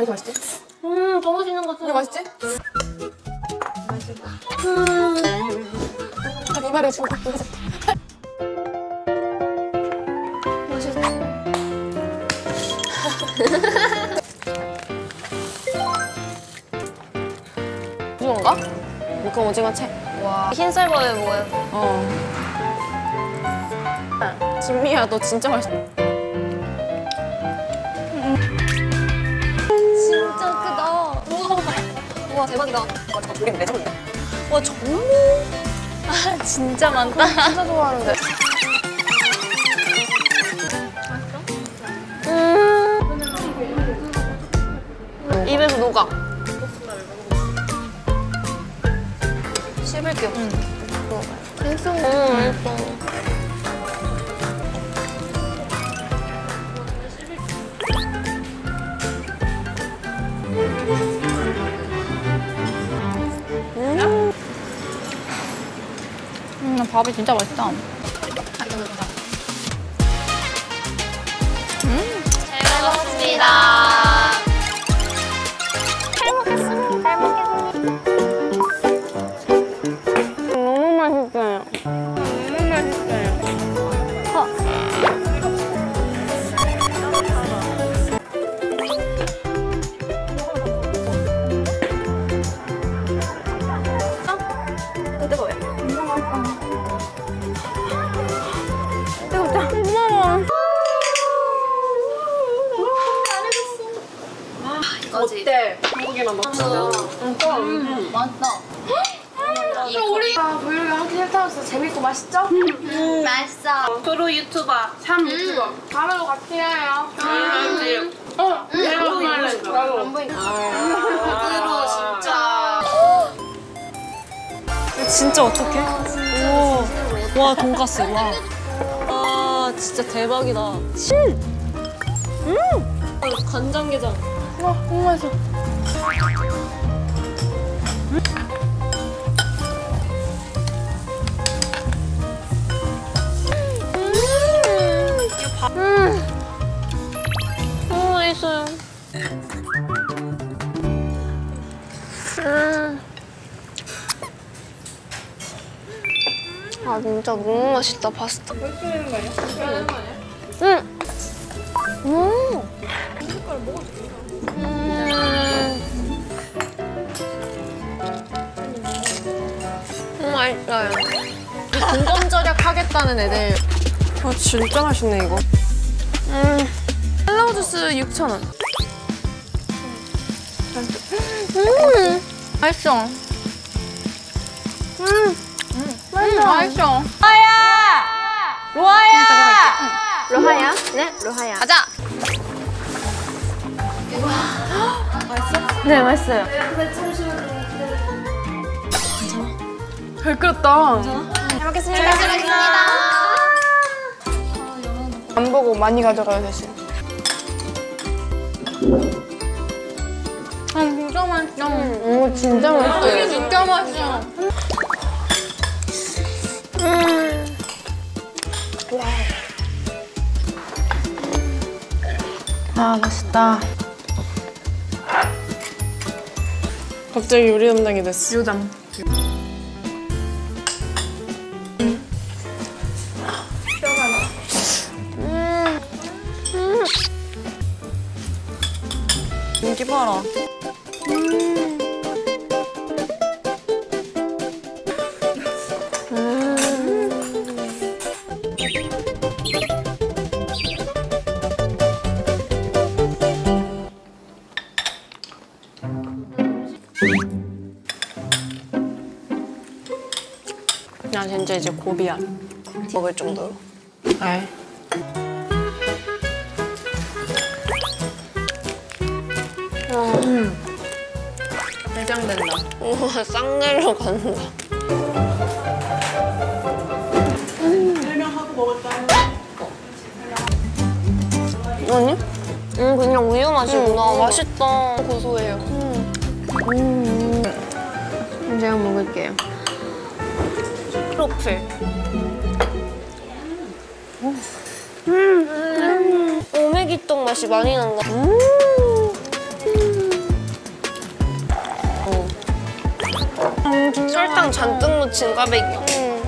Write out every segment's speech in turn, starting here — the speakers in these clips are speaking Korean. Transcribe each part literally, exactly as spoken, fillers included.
이렇게 맛있지? 음, 더 맛있는 것 같아. 이게 맛있지? 음. 이 말을 주고 맛있어. 오징어인가? 그 오징어 채. 와. 흰쌀밥에 뭐예요? 어. 진미야, 너 진짜 맛있어. 진짜 크다. 우와, 우와 대박이다. 와, 우린 내 전문이다. 와, 전무? 아, 진짜 많다. 진짜 좋아하는데. 음. 입에서 녹아. 씹을게요. 응. 맛있어. 응, 맛있어. 음. 음, 밥이 진짜 맛있다. 음, 잘 먹었습니다. 잘 먹겠습니다. 잘 먹겠습니다. 너무 맛있어요. 너무 맛있어요. 어. 뜨거워요. 뜨겁다. 고마워. 어때? 한국에만 먹자. 음, 맛있다. 이거 우리 브이로그 하기 싫다면서 재밌고 맛있죠? 음, 맛있어. 프로 유튜버, 삼 유튜버. 다음에도 같이 해요. 음. 어, 내가 말래. 안 보이니까. 프로 진짜. 진짜 어떡해? 오. 와, 돈가스. 와. 아, 진짜 대박이다. 음! 음! 간장게장. 와, 너무 맛있어. 음. 너무 맛있어요. 음. 아 진짜 너무 맛있다 파스타. 응. 응. 음. 너무 맛있어요. 공감절약 하겠다는 애들. 아, 진짜 맛있네, 이거. 음. 헬로우 주스 육천 원. 음. 맛있어. 음. 음. 맛있어. 맛있어. 로하야! 로하야! 로하야? 네, 로하야. 가자. 네, 맛있어요. 잘 끓였다. 잘 먹겠습니다. 잘 먹겠습니다. 안 보고 많이 가져가요, 대신. 아, 진짜 맛있어. 오, 진짜 맛있어요. 진짜 맛있어. 음. 아, 맛있다. 갑자기 요리 담당이 됐어. 요담. 인기 봐라. 나 진짜 이제 고비야. 먹을 정도로. 아이. 음. 해장된다. 우와, 쌍내려 간다. 설명하고 먹을까요? 아니? 음, 그냥 우유 맛이구나. 맛있다. 고소해요. 음. 음. 제가 먹을게요. 트러플. 음. 음. 오메기떡 맛이 많이 난다. 음. 설탕 잔뜩 묻힌 꽈배기. 음.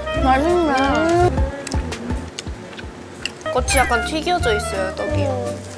맛있네. 겉이 약간 튀겨져 있어요, 떡이.